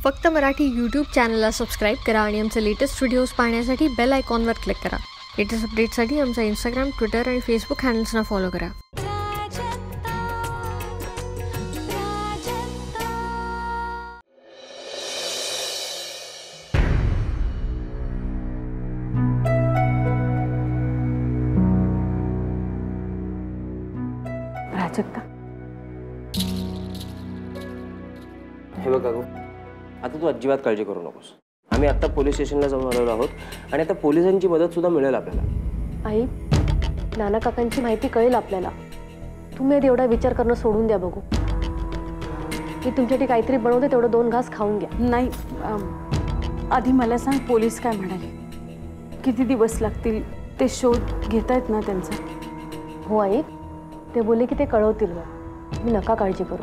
फक्त मराठी यूट्यूब चॅनलला सबस्क्राईब करा आणि आमचे लेटेस्ट व्हिडिओज पाहण्यासाठी बेल आयकॉनवर क्लिक करा. लेटेस्ट अपडेट्ससाठी आमचा इंस्टाग्राम, ट्विटर आणि फेसबुक हँडल्सना फॉलो करा. प्राजक्ता, हे बघ काकू, आता तू अजिबात काळजी करू नकोस. आम्ही आता पोलीस स्टेशनला जाऊन आलेलो आहोत आणि आता पोलिसांची मदत सुद्धा मिळेल आपल्याला. आई, नाना काकांची माहिती कळेल आपल्याला. तुम्ही एवढा विचार करणं सोडून द्या. बघू, मी तुमच्यासाठी काहीतरी बनवते, तेवढं 2 घास खाऊन घ्या. नाही, आधी मला सांग, पोलीस काय म्हणाले? किती दिवस लागतील? ते शोध घेतायत ना त्यांचा? हो आई, ते बोलले की ते कळवतील. मी नका काळजी करू.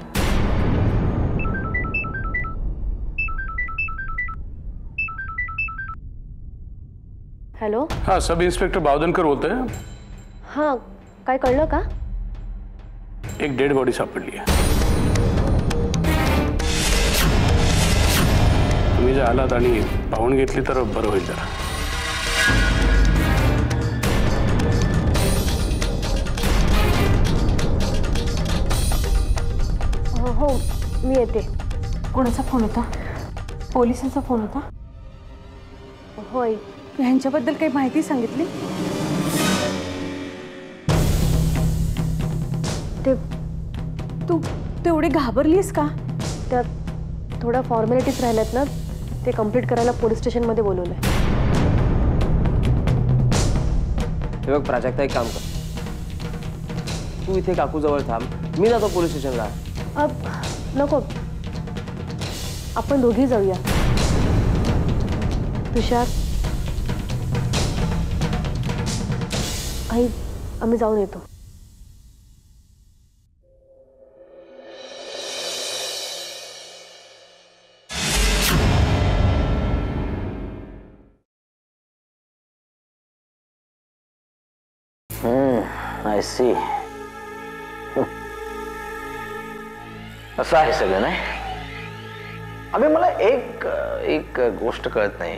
हॅलो. हाँ, सब इंस्पेक्टर बावधनकर बोलते हैं. हाँ, काय कळलं का? एक डेड बॉडी सापडली आहे. तुम्ही जर आलात आणि पाहून घेतली तर बरं होईल जरा. हो, मी येते. कोणाचा फोन होता? पोलिसांचा फोन होता? होय. ह्यांच्याबद्दल काही माहिती सांगितली? तू तेवढी घाबरलीस का? त्यात थोड्या फॉर्मॅलिटीज राहिल्यात ना, ते कंप्लीट करायला पोलीस स्टेशनमध्ये बोलवलंय. हे बघ प्राजक्ता, एक काम कर, तू इथे काकूजवळ थांब, मी जातो पोलीस स्टेशनला. नको, आपण दोघी जाऊया. तुषार, आई, आम्ही जाऊन येतो. I see. असं आहे सगळं, नाही? अबे, मला एक गोष्ट कळत नाही.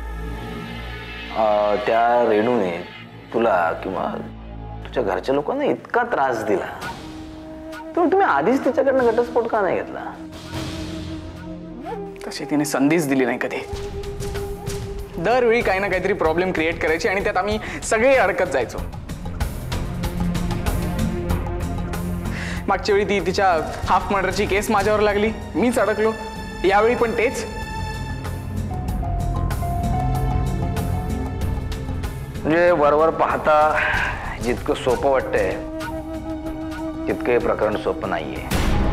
त्या रेणूने तुला किंवा तुझ्या घरच्या लोकांना इतका त्रास दिला, तर तुम्ही आधीच तिच्याकडनं घटस्फोट का नाही घेतला? तशी तिने संधीच दिली नाही कधी. दरवेळी काही ना काहीतरी प्रॉब्लेम क्रिएट करायची आणि त्यात आम्ही सगळे अडकत जायचो. मागच्या वेळी ती तिच्या हाफ मर्डरची केस माझ्यावर लागली, मीच अडकलो. यावेळी पण तेच. म्हणजे वरवर पाहता जितकं सोपं वाटतंय तितकं हे प्रकरण सोपं नाहीये.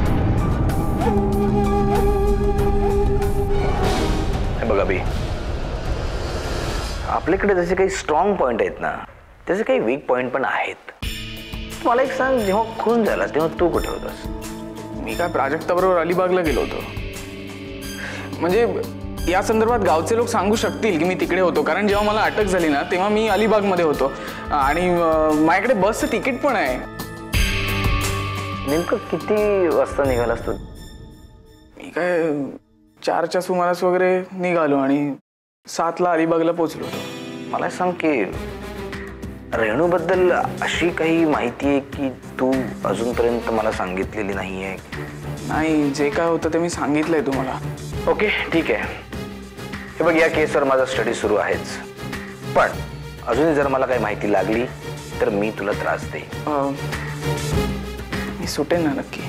बघा बी, आपल्याकडे जसे काही स्ट्रॉंग पॉइंट आहेत ना, तसे काही वीक पॉइंट पण आहेत. मला एक सांग, जेव्हा खून झाला तेव्हा तू कुठे होतास? मी काय प्राजक्ताबरोबर अलिबागला गेलो होतो. म्हणजे या संदर्भात गावचे लोक सांगू शकतील की मी तिकडे होतो, कारण जेव्हा मला अटक झाली ना तेव्हा मी अलिबागमध्ये होतो आणि माझ्याकडे बसचं तिकीट पण आहे. नेमकं किती वाजता निघालास तू? मी काय 4च्या सुमारास वगैरे निघालो आणि 7ला अलिबागला पोहोचलो होतो. मला सांग की रेणूबद्दल अशी काही माहिती आहे की तू अजूनपर्यंत मला सांगितलेली नाही आहे? नाही, जे काय होतं ते मी सांगितलंय तुम्हाला. ओके, ठीक आहे. हे बघ, या केसवर माझा स्टडी सुरू आहेच, पण अजूनही जर मला काही माहिती लागली तर मी तुला त्रास देईन. मी सुटेन ना नक्की.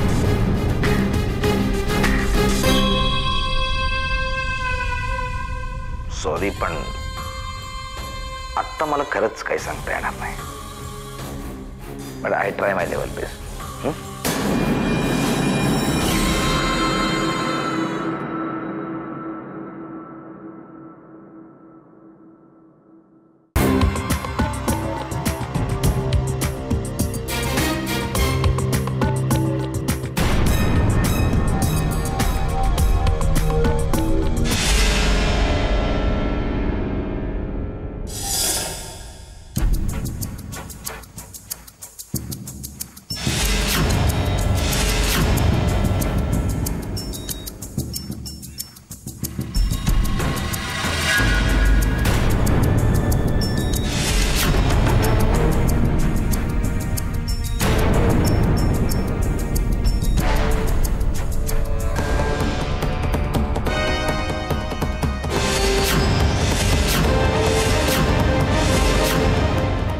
सॉरी, पण आत्ता मला खरंच काही सांगता येणार नाही. But I try my level best.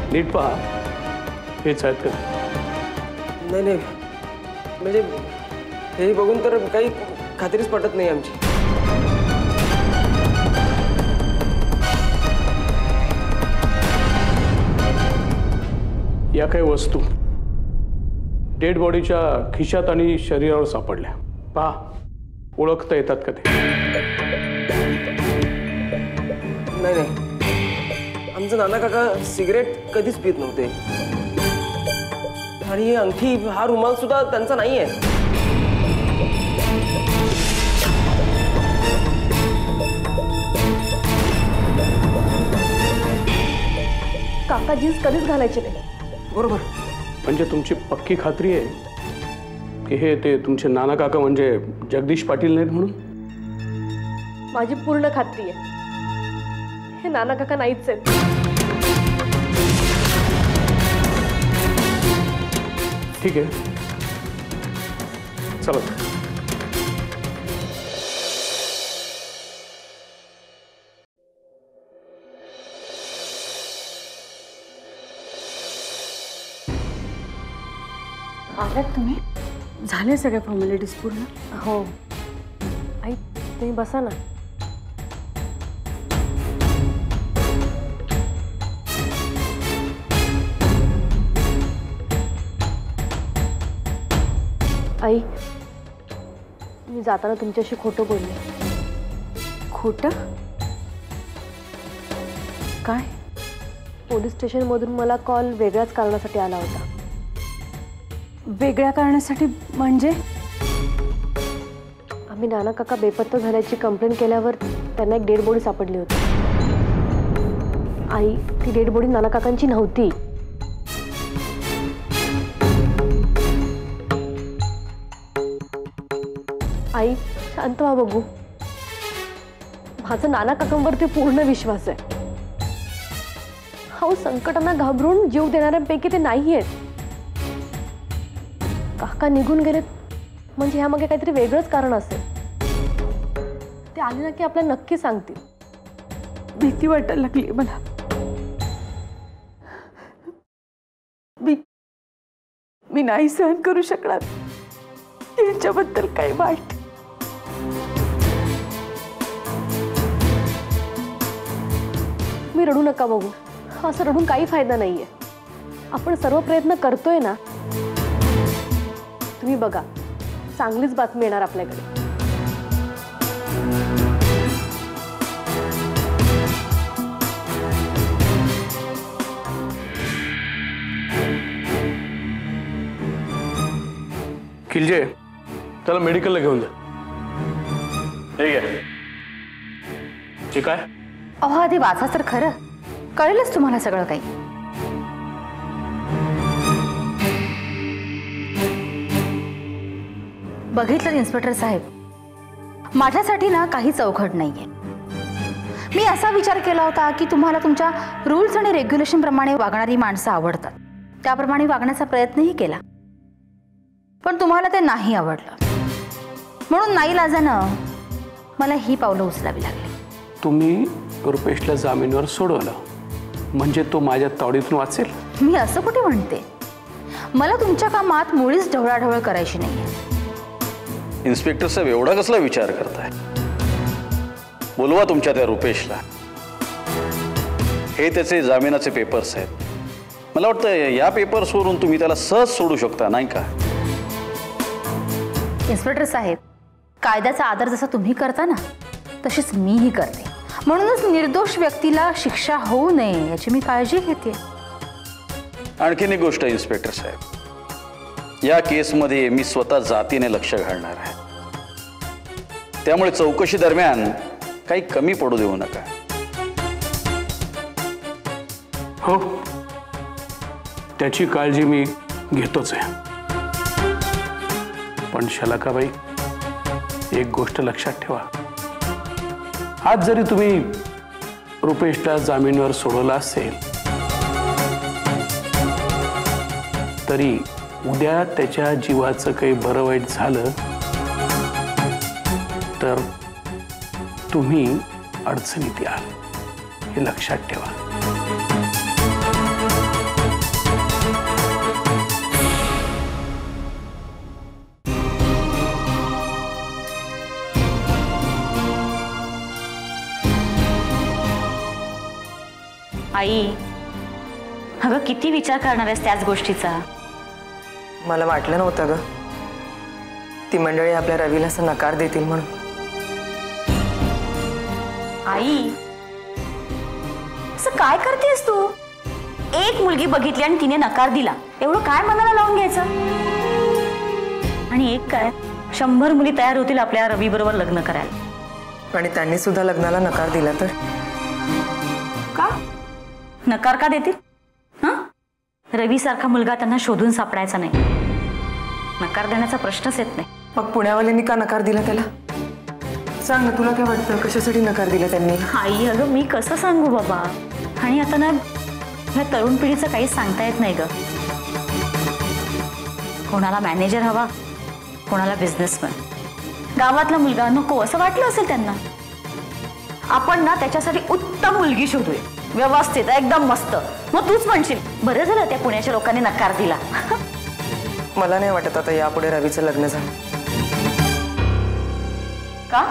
नीट पहा, हेच आहेत का? नाही नाही, म्हणजे हे बघून तर काही खात्रीच पटत नाही आमची. या काही वस्तू डेड बॉडीच्या खिशात आणि शरीरावर सापडल्या. पहा, ओळखता येतात का ते? नाही नाही, आमचं नाना काका सिगरेट कधीच पित नव्हते आणि ही अंगठी, हा रुमाल सुद्धा त्यांचा नाही आहे. काका जीन्स कधीच घालायचे नाही. बरोबर. म्हणजे तुमची पक्की खात्री आहे की हे ते तुमचे नाना काका म्हणजे जगदीश पाटील नाहीत म्हणून? माझी पूर्ण खात्री आहे, हे नाना काका नाहीच आहेत. ठीक आहे, चला. आलात तुम्ही? झाले सगळ्या फॉर्मॅलिटीज पूर्ण? हो आई, तुम्ही बसा ना. आई, मी जाताना तुमच्याशी खोटं बोलले. खोटं? काय? पोलीस स्टेशनमधून मला कॉल वेगळ्याच कारणासाठी आला होता. वेगळ्या कारणासाठी म्हणजे? आम्ही नाना काका बेपत्ता झाल्याची कंप्लेंट केल्यावर त्यांना एक डेड बॉडी सापडली होती. आई, ती डेड बॉडी नाना काकांची नव्हती. आई, शांत व्हा बघू. माझा नाना काकांवरती पूर्ण विश्वास आहे. हा संकटांना घाबरून जीव देणाऱ्यांपैकी ते नाही आहेत. काका निघून गेलेत म्हणजे ह्यामागे काहीतरी वेगळंच कारण असेल. ते आले ना की आपल्याला नक्की सांगतील. भीती वाटायला लागली मला. मी नाही सहन करू शकणार त्यांच्याबद्दल काही वाईट. मी रडू नका बघू. असं रडून काही फायदा नाहीये. आपण सर्व प्रयत्न करतोय ना. तुम्ही बघा, चांगलीच बातमी येणार आपल्याकडे. खिलजे, त्याला मेडिकलला घेऊन जा. ठीक आहे. ठीक आहे. अहो, आधी वाचा तर खरं, कळेलच तुम्हाला सगळं काही. बघितलं इन्स्पेक्टर साहेब, माझ्यासाठी ना काही चौकट नाहीये. मी असा विचार केला होता की तुम्हाला तुमच्या रूल्स आणि रेग्युलेशन प्रमाणे वागणारी माणसं आवडतात, त्याप्रमाणे वागण्याचा प्रयत्नही केला, पण तुम्हाला ते नाही आवडलं. म्हणून नाईलाजानं मला ही पावलं उचलावी लागली. तुम्ही रुपेशला जामीनवर सोडवलं म्हणजे तो माझ्या तावडीतून वाचेल? मी असं कुठे म्हणते. मला तुमच्या कामात मुळीच ढवळाढवळ करायची नाहीये. इन्स्पेक्टर साहेब, एवढा कसला विचार करताय? बोलवा तुमच्या त्या रुपेशला. हे त्याचे जामिनाचे पेपर्स आहेत. मला वाटतं या पेपर्सवरून तुम्ही त्याला सहज सोडू शकता, नाही का? इन्स्पेक्टर साहेब, कायद्याचा आदर जसा तुम्ही करता ना, तशीच मीही करते. म्हणूनच निर्दोष व्यक्तीला शिक्षा होऊ नये याची मी काळजी घेते. आणखीन एक गोष्ट इन्स्पेक्टर साहेब, या केसमध्ये मी स्वतः जातीने लक्ष घालणार आहे. त्यामुळे चौकशी दरम्यान काही कमी पडू देऊ नका. हो, त्याची काळजी मी घेतोच आहे. पण शलाकाबाई, एक गोष्ट लक्षात ठेवा. आज जरी तुम्ही रुपेशला जामीनवर सोडवला असेल तरी उद्या त्याच्या जीवाचं काही बरं वाईट झालं तर तुम्ही अडचणीत याल, हे लक्षात ठेवा. आई, अगं किती विचार करणार आहेस त्याच गोष्टीचा? मला वाटलं नव्हतं ग ती मंडळी आपल्या रवीला असं नकार देतील म्हणून. आई, असं काय करतेस तू? एक मुलगी बघितली आणि तिने नकार दिला, एवढं काय मनाला लावून घ्यायचं? आणि एक काय, 100 मुली तयार होतील आपल्या रवी बरोबर लग्न करायला. आणि त्यांनी सुद्धा लग्नाला नकार दिला तर? का नकार का देतील? रवी सारखा मुलगा त्यांना शोधून सापडायचा नाही, नकार देण्याचा प्रश्नच येत नाही. मग पुण्यावाल्यांनी का नकार दिला त्याला? सांग ना, तुला काय वाटतं कशासाठी नकार दिला त्यांनी? आई, अगं मी कसं सांगू बाबा. आणि आता ना ह्या तरुण पिढीचं काहीच सांगता येत नाही ग. कोणाला मॅनेजर हवा, कोणाला बिझनेसमॅन. गावातला मुलगा नको असं वाटलं असेल त्यांना. आपण ना त्याच्यासाठी उत्तम मुलगी शोधूया, व्यवस्थित एकदम मस्त. मग तूच म्हणशील बरं झालं त्या पुण्याच्या लोकांनी नकार दिला. मला नाही वाटत आता यापुढे रवीचं लग्न झालं. का?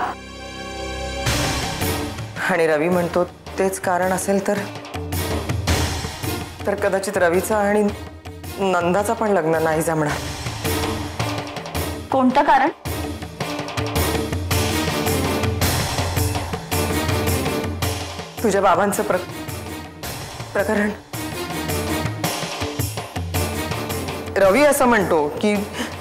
आणि रवी म्हणतो तेच कारण असेल तर कदाचित रवीचा आणि नंदाचा पण लग्न नाही जमणार. कोणतं कारण? तुझ्या बाबांचं प्रकरण. रवी असं म्हणतो की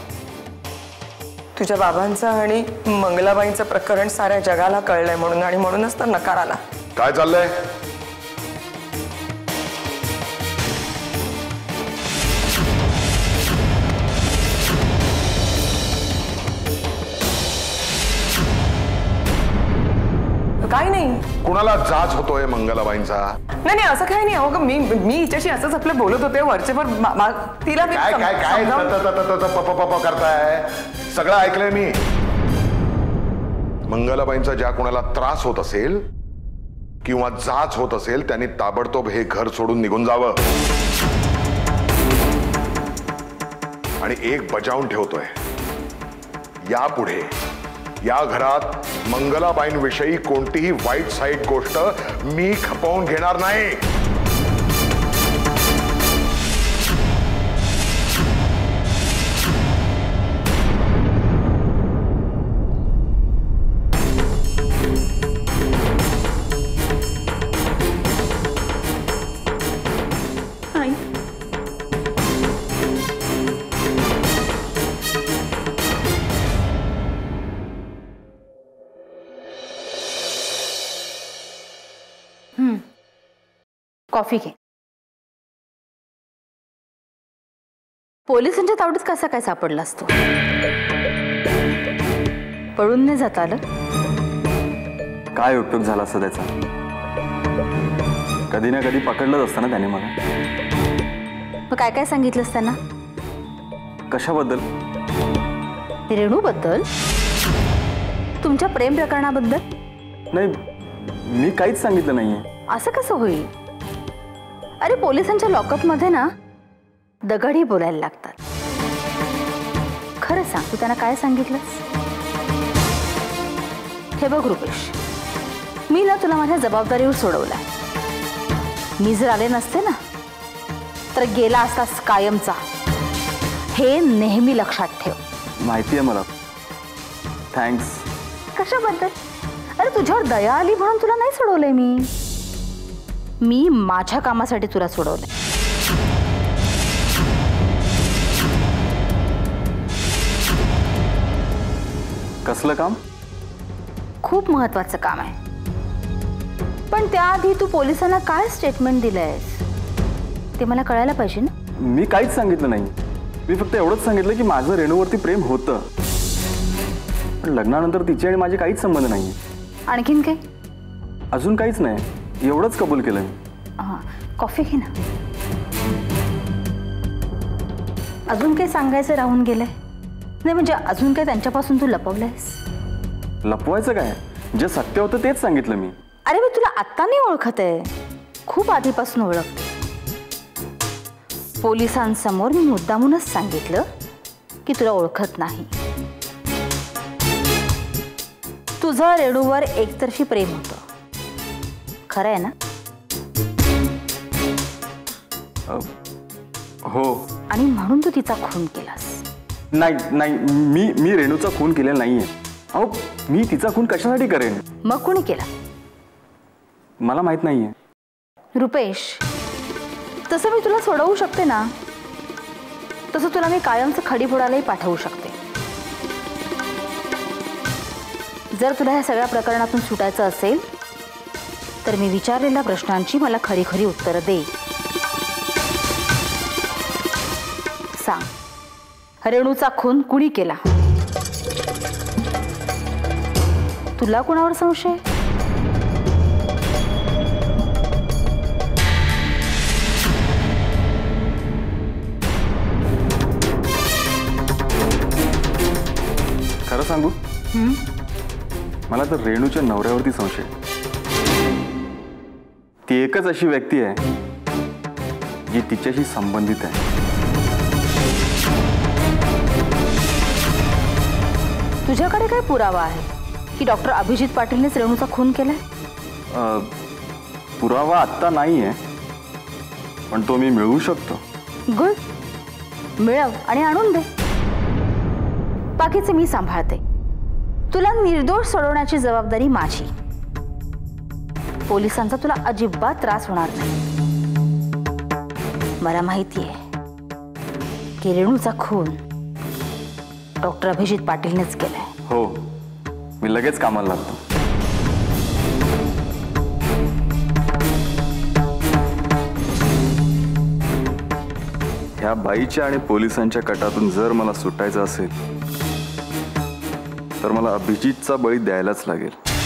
तुझ्या बाबांचं आणि मंगलाबाईंचं प्रकरण साऱ्या जगाला कळलंय म्हणून, आणि म्हणूनच तर नकार आला. काय चाललंय? काय नाही. कुणाला जाच होतोय मंगलाबाईंचा? नाही असं काही नाही. अहो मी हिच्याशी असंच आपलं बोलत होते वरचेवर. तिला काय काय काय करताय? सगळं ऐकलंय मी. मंगलाबाईंचा ज्या कोणाला त्रास होत असेल किंवा जाच होत असेल त्यांनी ताबडतोब हे घर सोडून निघून जावं. आणि एक बजावून ठेवतोय, यापुढे या घरात मंगलाबाईंविषयी कोणतीही वाईट साईट गोष्ट मी खपवून घेणार नाही. कॉफी घे. पोलिसांच्या तावडीत कसा काय सापडला असतो? पळून नाही जाता आलं? काय उपयोग झाला असता त्याचा? कधी ना कधी पकडलंच असतं ना त्याने मला. मग काय काय सांगितलंस त्यांना? कशाबद्दल? रेणूबद्दल? तुमच्या प्रेम प्रकरणाबद्दल? नाही, मी काहीच सांगितलं नाहीये. असं कसं होईल? अरे पोलिसांच्या लॉकअपमध्ये ना दगडही बोलायला लागतात. खरं सांग, तू त्यांना काय सांगितलंस? हे बघ रुपेश, मी ना तुला माझ्या जबाबदारीवर सोडवलाय. मी जर आले नसते ना तर गेला असतास कायमचा. हे नेहमी लक्षात ठेव. माहिती आहे मला. थँक्स. कशाबद्दल? अरे तुझ्यावर दया आली म्हणून तुला नाही सोडवलंय मी माझ्या कामासाठी तुला सोडवलंय. कसलं काम? खूप महत्वाचं काम आहे. पण त्याआधी तू पोलिसांना काय स्टेटमेंट दिलंयस ते मला कळायला पाहिजे ना. मी काहीच सांगितलं नाही. मी फक्त एवढंच सांगितलं की माझं रेणूवरती प्रेम होतं, पण लग्नानंतर तिचे आणि माझे काहीच संबंध नाही. आणखीन काय? अजून काहीच नाही, एवढंच कबूल केलं मी. हां, कॉफी घे ना. अजून काही सांगायचं राहून गेलंय? नाही म्हणजे अजून काय त्यांच्यापासून तू लपवलंयस? लपवायचं काय? जे सत्य होतं तेच सांगितलं मी. अरे मी तुला आत्ता नाही ओळखत आहे, खूप आधीपासून ओळखते. पोलिसांसमोर मी मुद्दामूनच सांगितलं की तुला ओळखत नाही. तुझं रेणूवर एकतर्फी प्रेम होतं, खरं आहे ना? हो. आणि म्हणून तू तिचा खून केलास? नाही नाही, मी रेणूचा खून केलेला नाहीये. अहो, मी तिचा खून कशासाठी करेन? मग कोणी केला? मला माहित नाहीये. रुपेश, तसं मी तुला सोडवू शकते ना, तसं तुला मी कायमचं खडी फोडायलाही पाठवू शकते. जर तुला ह्या सगळ्या प्रकरणातून सुटायचं असेल तर मी विचारलेल्या प्रश्नांची मला खरी खरी उत्तरं दे. सांग, रेणूचा खून कुणी केला? तुला कुणावर संशय? खरं सांगू, मला तर रेणूच्या नवऱ्यावरती संशय. ती एकच अशी व्यक्ती आहे जी तिच्याशी संबंधित आहे. तुझ्याकडे काय पुरावा आहे की डॉक्टर अभिजित पाटीलनेच रेणूचा खून केलाय? पुरावा आत्ता नाहीये, पण तो मी मिळवू शकतो. गुड, मिळव आणि आणून दे. बाकीचे मी सांभाळते. तुला निर्दोष सोडवण्याची जबाबदारी माझी. पोलिसांचा तुला अजिबात त्रास होणार नाही. मला माहिती आहे की रेणूचा खून डॉक्टर अभिजित पाटीलनेच केलाय. हो, मी लगेच कामाला लागतो. ह्या बाईच्या आणि पोलिसांच्या कटातून जर मला सुटायचं असेल तर मला अभिजितचा बळी द्यायलाच लागेल.